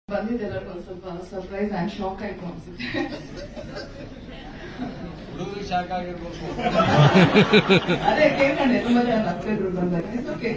ಬಂದಿದ್ದೆಲ್ಲರಿಗೂ ಒಂದು ಸ್ವಲ್ಪ surprise and shock ಆಯ್ತು ಅನ್ಸುತ್ತೆ. ಶಾಕ್ ಆಗಿರ್ಬೋದು. ಅದೇ ಕೇಳ್ಕೊಂಡೆ ತುಂಬಾ ಜನ ನಗ್ತಿದ್ರು ಬಂದಾಗ. ಓಕೆ,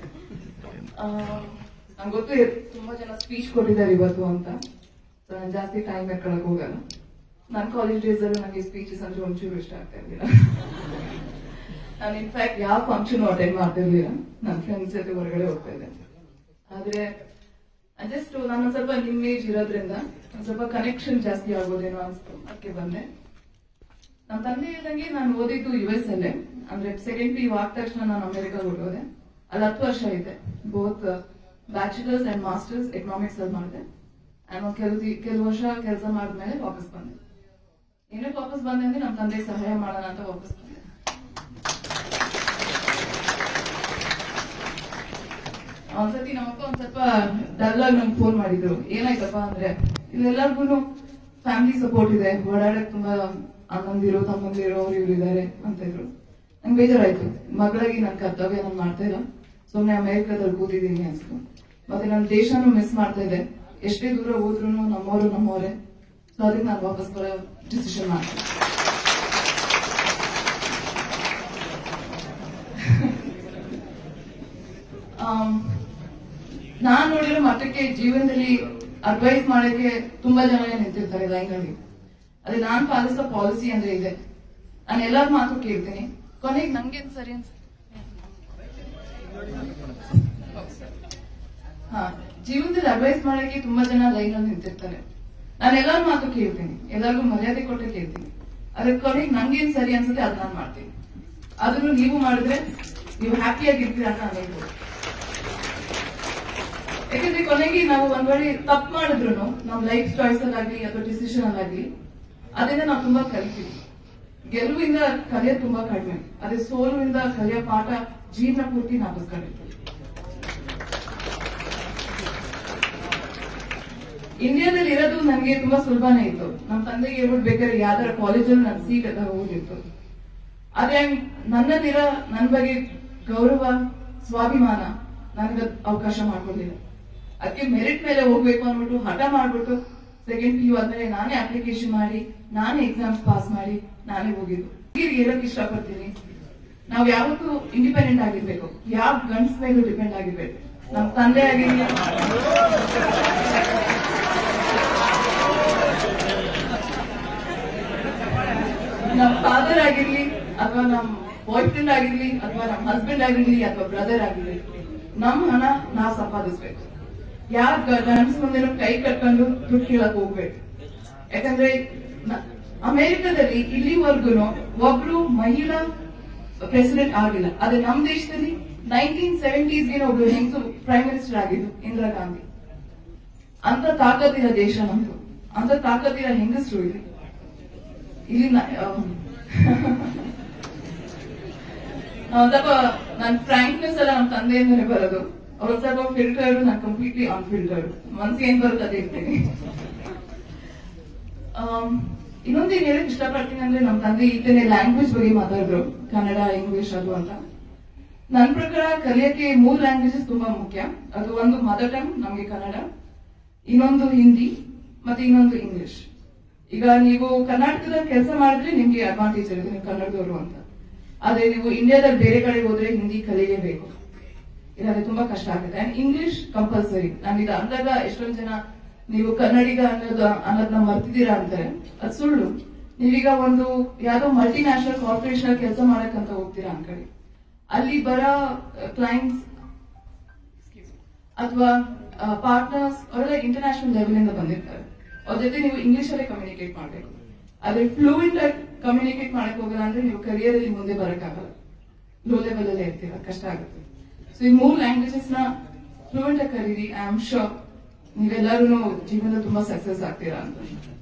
ನಂಗೆ ಗೊತ್ತು ತುಂಬಾ ಜನ ಸ್ಪೀಚ್ ಕೊಟ್ಟಿದ್ದಾರೆ ಇವತ್ತು ಅಂತ. ನಾನು ಜಾಸ್ತಿ ಟೈಮ್ ಎತ್ಕೊಳಕ್ ಹೋಗಲ್ಲ. ನನ್ನ ಕಾಲೇಜ್ ಡೇಸ್ ಅಲ್ಲಿ ನನಗೆ ಸ್ಪೀಚಸ್ ಅಂದ್ರೆ ಒಂಚೂರು ಇಷ್ಟ ಆಗ್ತಾ ಇರ್ಲಿಲ್ಲ. ನಾನು ಇನ್ಫ್ಯಾಕ್ಟ್ ಯಾವ ಫಂಕ್ಷನ್ ಅಟೆಂಡ್ ಮಾಡ್ತಿರ್ಲಿಲ್ಲ. ನನ್ನ ಫ್ರೆಂಡ್ಸ್ ಜೊತೆ ಹೊರಗಡೆ ಹೋಗ್ತಾ ಇದ್ದೆ. ಆದ್ರೆ ಜಸ್ಟ್ ನಾನು ಸ್ವಲ್ಪ ನಿಮ್ಮ ಏಜ್ ಇರೋದ್ರಿಂದ ಒಂದ್ ಸ್ವಲ್ಪ ಕನೆಕ್ಷನ್ ಜಾಸ್ತಿ ಆಗೋದೇನೋ ಅನ್ಸ್ತು, ಅದಕ್ಕೆ ಬಂದೆ. ನಮ್ಮ ತಂದೆ ಇದ್ದಂಗೆ ನಾನು ಓದಿದ್ದು US ಅಲ್ಲೇ. ಅಂದ್ರೆ ಸೆಕೆಂಡ್ PU ಆದ ತಕ್ಷಣ ನಾನು ಅಮೆರಿಕಾಗೆ ಹೊರಟೋದೆ. ಅಲ್ಲಿ 10 ವರ್ಷ ಇದೆ. Both bachelors and masters economics ಅಲ್ಲಿ ಮಾಡಿದೆ. ಕೆಲವು ವರ್ಷ ಕೆಲಸ ಮಾಡಿದ್ಮೇಲೆ ವಾಪಸ್ ಬಂದೆ. ಏನಕ್ಕೆ ವಾಪಸ್ ಬಂದೆ ಅಂದ್ರೆ ನಮ್ಮ ತಂದೆಗೆ ಸಹಾಯ ಮಾಡೋಣ ಅಂತ ವಾಪಸ್ ಬಂದೆ. ಒಂದ್ಸತಿ ನಮ್ಮಪ್ಪ ಒಂದ್ ಸ್ವಲ್ಪ ಡಲ್ ಆಗಿ ನಂಗೆ ಫೋನ್ ಮಾಡಿದ್ರು. ಏನಾಯ್ತಪ್ಪ ಅಂದ್ರೆ ಇಲ್ಲೆಲ್ಲರಿಗೂ ಫ್ಯಾಮಿಲಿ ಸಪೋರ್ಟ್ ಇದೆ, ಓಡಾಡಕ್ ತುಂಬಾ ಅಣ್ಣಂದಿರೋ ತಮ್ಮಂದಿರೋ ಅವ್ರು ಇವ್ರು ಇದಾರೆ ಅಂತ ಇದ್ರು. ನಂಗೆ ಬೇಜಾರಾಯ್ತು. ಮಗಳಾಗಿ ನನ್ನ ಕರ್ತವ್ಯ ನಾನು ಮಾಡ್ತಾ ಇಲ್ಲ, ಸುಮ್ನೆ ಅಮೆರಿಕದಲ್ಲಿ ಕೂತಿದ್ದೀನಿ ಅನ್ಸ್ತು. ಮತ್ತೆ ನನ್ನ ದೇಶನೂ ಮಿಸ್ ಮಾಡ್ತಾ ಇದೆ. ಎಷ್ಟೇ ದೂರ ಹೋದ್ರು ನಮ್ಮವರೇ. ಸೊ ಅದಕ್ಕೆ ನಾನು ವಾಪಸ್ ಬರೋ ಡಿಸಿಷನ್ ಮಾಡ್ತೀನಿ. ನಾನ್ ನೋಡಿರೋ ಮಟ್ಟಕ್ಕೆ ಜೀವನದಲ್ಲಿ ಅಡ್ವೈಸ್ ಮಾಡಕ್ಕೆ ತುಂಬಾ ಜನ ನಿಂತಿರ್ತಾರೆ ಲೈನ್ನಲ್ಲಿ. ಅದೇ ನಾನ್ ಪಾಲಿಸೋ ಪಾಲಿಸಿ ಅಂದ್ರೆ ಇದೆ, ನಾನು ಎಲ್ಲರ ಮಾತು ಕೇಳ್ತೀನಿ. ಕೊನೆಗೆ ನಂಗೇನ್ ಸರಿ ಅನ್ಸುತ್ತೆ, ಜೀವನದಲ್ಲಿ ಅಡ್ವೈಸ್ ಮಾಡಕ್ಕೆ ತುಂಬಾ ಜನ ಲೈನಲ್ಲಿ ನಿಂತಿರ್ತಾರೆ. ನಾನು ಎಲ್ಲರ ಮಾತು ಕೇಳ್ತೀನಿ, ಎಲ್ಲರಿಗೂ ಮರ್ಯಾದೆ ಕೊಟ್ಟೆ ಕೇಳ್ತೀನಿ. ಅದಕ್ಕೆ ಕೊನೆಗೆ ನಂಗೇನ್ ಸರಿ ಅನ್ಸುತ್ತೆ ಅದ್ ನಾನು ಮಾಡ್ತೀನಿ. ಅದನ್ನು ನೀವು ಮಾಡಿದ್ರೆ ನೀವು ಹ್ಯಾಪಿಯಾಗಿರ್ತೀರ ಅಂತ ನಾನು ಹೇಳ್ಬೋದು. ಯಾಕಂದ್ರೆ ಕೊನೆಗೆ ನಾವು ಒಂದ್ ವೇಳೆ ತಪ್ಪು ಮಾಡಿದ್ರು ನಮ್ ಲೈಫ್ ಚಾಯ್ಸ್ ಅಲ್ಲಾಗ್ಲಿ ಅಥವಾ ಡಿಸಿಷನ್ ಅಲ್ಲಾಗ್ಲಿ ಅದರಿಂದ ನಾವು ತುಂಬಾ ಕಲಿತೀವಿ. ಗೆಲುವಿಂದ ಕಲಿಯೋದು ತುಂಬಾ ಕಡಿಮೆ, ಅದೇ ಸೋಲುವಿಂದ ಕಲಿಯೋ ಪಾಠ ಜೀವನ ಪೂರ್ತಿ ನಾಪಿಸ್ಕೊಂಡಿರ್ತೀವಿ. ಇಂಡಿಯಾದಲ್ಲಿ ಇರೋದು ನನಗೆ ತುಂಬಾ ಸುಲಭನೇ ಇತ್ತು. ನಮ್ಮ ತಂದೆಗೆ ಹೇಳ್ಬಿಟ್ಟು ಬೇಕಾದ್ರೆ ಯಾವ್ದಾರ ಕಾಲೇಜಲ್ಲಿ ನನ್ನ ಸೀಟ್ ಅಂತ ಹೋಗಿತ್ತು. ಆದ್ರೆ ನನ್ನಲ್ಲಿರೋ ನನ್ನ ಬಗ್ಗೆ ಗೌರವ ಸ್ವಾಭಿಮಾನ ನನಗೆ ಅವಕಾಶ ಮಾಡ್ಕೊಡ್ಲಿಲ್ಲ. ಅದಕ್ಕೆ ಮೆರಿಟ್ ಮೇಲೆ ಹೋಗ್ಬೇಕು ಅಂದ್ಬಿಟ್ಟು ಹಠ ಮಾಡ್ಬಿಟ್ಟು ಸೆಕೆಂಡ್ PU ಆದ್ಮೇಲೆ ನಾನೇ ಅಪ್ಲಿಕೇಶನ್ ಮಾಡಿ ನಾನೇ ಎಕ್ಸಾಮ್ಸ್ ಪಾಸ್ ಮಾಡಿ ನಾನೇ ಹೋಗಿದ್ದು. ಹೇಳಕ್ ಇಷ್ಟಪಡ್ತೀನಿ, ನಾವ್ ಯಾವತ್ತೂ ಇಂಡಿಪೆಂಡೆಂಟ್ ಆಗಿರ್ಬೇಕು, ಯಾವ ಗಂಡ್ಸ್ ಮೇಲೂ ಡಿಪೆಂಡ್ ಆಗಿರ್ಬೇಕು. ನಮ್ ತಂದೆ ಆಗಿರ್ಲಿ, ನಮ್ ಫಾದರ್ ಆಗಿರ್ಲಿ ಅಥವಾ ನಮ್ ಬಾಯ್ ಫ್ರೆಂಡ್ ಆಗಿರ್ಲಿ ಅಥವಾ ನಮ್ ಹಸ್ಬೆಂಡ್ ಆಗಿರ್ಲಿ ಅಥವಾ ಬ್ರದರ್ ಆಗಿರ್ಲಿ, ನಮ್ ಹಣ ನಾವ್ ಸಂಪಾದಿಸ್ಬೇಕು. ಯಾರ ಗಂಡಸ ಮುಂದೆ ಕೈ ಕಟ್ಕೊಂಡು ದುಡ್ಡು ಕೇಳಕ್ ಹೋಗ್ಬೇಕು. ಯಾಕಂದ್ರೆ ಅಮೆರಿಕದಲ್ಲಿ ಇಲ್ಲಿವರೆಗೂ ಒಬ್ರು ಮಹಿಳಾ ಪ್ರೆಸಿಡೆಂಟ್ ಆಗಿಲ್ಲ. ಆದ್ರೆ ನಮ್ ದೇಶದಲ್ಲಿ 1970s ಒಬ್ರು ಹೆಂಗಸು ಪ್ರೈಮ್ ಮಿನಿಸ್ಟರ್ ಆಗಿದ್ದು ಇಂದಿರಾ ಗಾಂಧಿ. ಅಂತ ತಾಕತ್ತಿರೋ ದೇಶ ನಮ್ದು, ಅಂತ ತಾಕತ್ತಿರೋ ಹೆಂಗಸರು ಇಲ್ಲಿ ಸ್ವಲ್ಪ ನನ್ ಫ್ರಾಂಕ್ನೆಸ್ ಎಲ್ಲ ನಮ್ ತಂದೆಯಿಂದನೇ ಬರೋದು. ಅವ್ರ ಸ್ವಲ್ಪ ಫಿಲ್ಟರ್, ನಾನು ಕಂಪ್ಲೀಟ್ಲಿ ಅನ್ಫಿಲ್ಟರ್ಡ್. ಮನ್ಸಿಗೆ ಏನ್ ಬರುತ್ತೆ ಅದೇ ಇರ್ತೀನಿ. ಇನ್ನೊಂದೇನ್ ಹೇಳಕ್ ಇಷ್ಟಪಡ್ತೀನಿ ಅಂದ್ರೆ ನಮ್ ತಂದೆ ಈತನೇ ಲ್ಯಾಂಗ್ವೇಜ್ ಬಗ್ಗೆ ಮಾತಾಡಿದ್ರು, ಕನ್ನಡ ಇಂಗ್ಲಿಷ್ ಅದು ಅಂತ. ನನ್ ಪ್ರಕಾರ ಕಲಿಯಕ್ಕೆ 3 ಲ್ಯಾಂಗ್ವೇಜಸ್ ತುಂಬಾ ಮುಖ್ಯ. ಅದು ಒಂದು ಮದರ್ ಟಂಗ್ ನಮ್ಗೆ ಕನ್ನಡ, ಇನ್ನೊಂದು ಹಿಂದಿ, ಮತ್ತೆ ಇನ್ನೊಂದು ಇಂಗ್ಲಿಷ್. ಈಗ ನೀವು ಕರ್ನಾಟಕದಲ್ಲಿ ಕೆಲಸ ಮಾಡಿದ್ರೆ ನಿಮ್ಗೆ ಅಡ್ವಾಂಟೇಜ್ ಇರುತ್ತೆ, ನೀವು ಕನ್ನಡದವರು ಅಂತ. ಆದ್ರೆ ನೀವು ಇಂಡಿಯಾದಲ್ಲಿ ಬೇರೆ ಕಡೆ ಹೋದ್ರೆ ಹಿಂದಿ ಕಲಿಯಲೇಬೇಕು, ಇಲ್ಲಾಂದ್ರೆ ತುಂಬಾ ಕಷ್ಟ ಆಗುತ್ತೆ. And English compulsory. ನಾನೀಗ ಅಂದಾಗ ಎಷ್ಟೊಂದು ಜನ ನೀವು ಕನ್ನಡಿಗ ಅನ್ನೋದನ್ನ ಮರ್ತಿದ್ದೀರಾ ಅಂತಾರೆ, ಅದು ಸುಳ್ಳು. ನೀವೀಗ ಒಂದು ಯಾವ್ದೋ ಮಲ್ಟಿ ನ್ಯಾಷನಲ್ ಕಾರ್ಪೊರೇಷನ್ ಕೆಲಸ ಮಾಡಕ್ಕಂತ ಹೋಗ್ತೀರಾ ಅನ್ಕಡಿ, ಅಲ್ಲಿ ಬರೋ ಕ್ಲೈಂಟ್ಸ್ ಅಥವಾ ಪಾರ್ಟ್ನರ್ಸ್ ಅವರೆಲ್ಲ ಇಂಟರ್ನ್ಯಾಷನಲ್ ಲೆವೆಲ್ ಇಂದ ಬಂದಿರ್ತಾರೆ. ಅವ್ರ ಜೊತೆ ನೀವು ಇಂಗ್ಲಿಷ್ ಅಲ್ಲೇ ಕಮ್ಯುನಿಕೇಟ್ ಮಾಡ್ಬೇಕು. ಆದ್ರೆ ಫ್ಲೂಯೆಂಟ್ ಆಗಿ ಕಮ್ಯುನಿಕೇಟ್ ಮಾಡಕ್ ಹೋಗಲ್ಲ ಅಂದ್ರೆ ನೀವು ಕರಿಯರ್ ಅಲ್ಲಿ ಮುಂದೆ ಬರಕ್ಕಾಗಲ್ಲ, ಲೋ ಲೆವೆಲ್ ಅಲ್ಲೇ ಇರ್ತೀರ, ಕಷ್ಟ ಆಗುತ್ತೆ. ಸೊ ಈ 3 ಲ್ಯಾಂಗ್ವೇಜಸ್ ನ ಫ್ಲೂಯೆಂಟ್ ಆಗಿ ಕರೀರಿ. ಐ ಆಮ್ ಶೋರ್ ನೀವೆಲ್ಲರೂ ಜೀವನದಲ್ಲಿ ತುಂಬಾ ಸಕ್ಸಸ್ ಆಗ್ತೀರಾ ಅಂತ.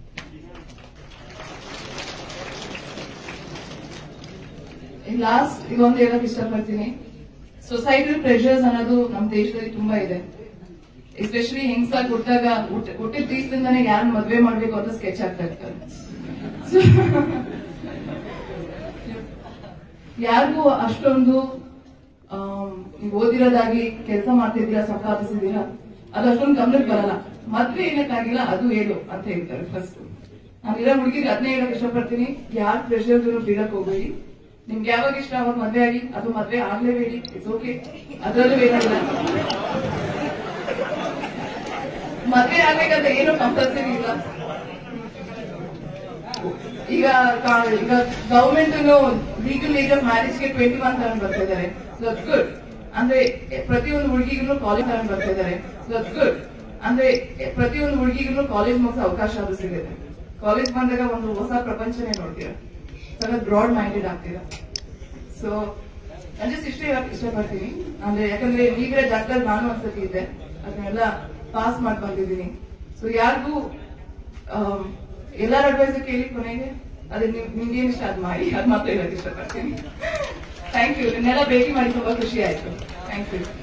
ಲಾಸ್ಟ್ ಇದೊಂದು ಹೇಳಕ್ ಇಷ್ಟಪಡ್ತೀನಿ, ಸೊಸೈಟಲ್ ಪ್ರೆಷರ್ಸ್ ಅನ್ನೋದು ನಮ್ ದೇಶದಲ್ಲಿ ತುಂಬಾ ಇದೆ. ಎಸ್ಪೆಷಲಿ ಹೆಂಗ್ಸಾಗಿ ಹುಟ್ಟಿದಾಗ ಹುಟ್ಟಿದ ದಿವಸದಿಂದಾನೇ ಯಾರನ್ನ ಮದ್ವೆ ಮಾಡ್ಬೇಕು ಅಂತ ಸ್ಕೆಚ್ ಆಗ್ತಾ ಇರ್ತಾರೆ. ಯಾರಿಗೂ ಅಷ್ಟೊಂದು ನೀವು ಓದಿರೋದಾಗ್ಲಿ ಕೆಲಸ ಮಾಡ್ತಿದ್ದೀರಾ ಸಂಪಾದಿಸಿದೀರಾ ಅದು ಅಷ್ಟೊಂದು ಗಮನಕ್ಕೆ ಬರಲ್ಲ. ಮದ್ವೆ ಏನಕ್ಕಾಗಿಲ್ಲ ಅದು ಹೇಳು ಅಂತ ಹೇಳ್ತಾರೆ ಫಸ್ಟ್. ನಾನಿರೋ ಹುಡುಗಿಗೆ ಅದನ್ನೇ ಹೇಳಕ್ ಇಷ್ಟಪಡ್ತೀನಿ, ಯಾರ್ ಪ್ರೆಷರ್ ಬೀಳಕ್ ಹೋಗ್ಬೇಡಿ. ನಿಮ್ಗೆ ಯಾವಾಗ ಇಷ್ಟ ಅವಾಗ ಮದ್ವೆ ಆಗಿ, ಅದು ಮದ್ವೆ ಆಗ್ಲೇಬೇಡಿ, ಇಟ್ಸ್ ಓಕೆ, ಅದ್ರಲ್ಲೂ ಏನಿಲ್ಲ. ಮದ್ವೆ ಆಗ್ಬೇಕಂತ ಏನು ಕಂಪಲ್ಸರಿ ಇಲ್ಲ. ಈಗ ಗವರ್ಮೆಂಟ್ ಲೀಗಲ್ ಏಜ್ ಆಫ್ ಮ್ಯಾರೇಜ್ಗೆ 21 ತಗೊಂಡ್ ಬರ್ತಾ ಇದ್ದಾರೆ, ದಟ್ಸ್ ಗುಡ್. ಅಂದ್ರೆ ಪ್ರತಿಯೊಂದು ಹುಡುಗಿಗೂ ಕಾಲೇಜ್ ತಗೊಂಡ್ ಬರ್ತಾ ಇದ್ದಾರೆ, ದಟ್ಸ್ ಗುಡ್. ಅಂದ್ರೆ ಪ್ರತಿಯೊಂದು ಹುಡುಗಿಗೂ ಕಾಲೇಜ್ ಮುಗಿಸೋ ಅವಕಾಶ ಅದು ಸಿಗುತ್ತೆ. ಕಾಲೇಜ್ ಬಂದಾಗ ಒಂದು ಹೊಸ ಪ್ರಪಂಚನೇ ನೋಡ್ತೀರಾ, ಸಖತ್ ಬ್ರಾಡ್ ಮೈಂಡೆಡ್ ಆಗ್ತೀರಾ. ಸೊ ನಾನು ಜಸ್ಟ್ ಇಷ್ಟೇ ಹೇಳಕ್ ಇಷ್ಟಪಡ್ತೀನಿ. ಅಂದ್ರೆ ಯಾಕಂದ್ರೆ ಈಗಿನ ಜಾಗದಲ್ಲಿ ನಾನು ಒಂದ್ಸತಿ ಇದ್ದೆ, ಅದನ್ನೆಲ್ಲ ಪಾಸ್ ಮಾಡಿ ಬಂದಿದ್ದೀನಿ. ಸೊ ಯಾರಿಗೂ ಎಲ್ಲರ ಅಡ್ವೈಸ್ ಕೇಳಿ ಕೊನೆಗೆ ಅದೇ ನಿಮ್ಗೇನ್ ಇಷ್ಟ ಅದ್ ಮಾಡಿ, ಅದ್ ಮಾತ್ರ ಹೇಳಕ್ ಇಷ್ಟಪಡ್ತೀನಿ. Thank you. ನಿನ್ನೆಲ್ಲ ಭೇಟಿ ಮಾಡಿ ತುಂಬಾ ಖುಷಿ ಆಯ್ತು. Thank you.